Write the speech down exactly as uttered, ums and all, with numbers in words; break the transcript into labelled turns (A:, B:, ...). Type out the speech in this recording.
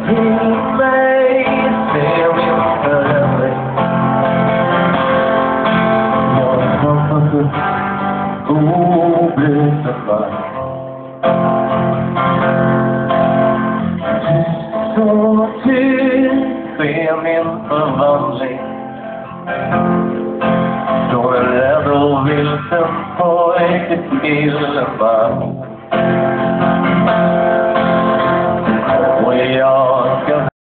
A: till mig, ser min förändring. Jag hoppas upp obruten varg. Så tyst sker min förvandling. Från en rädd och vilsen pojke till en man. Och jag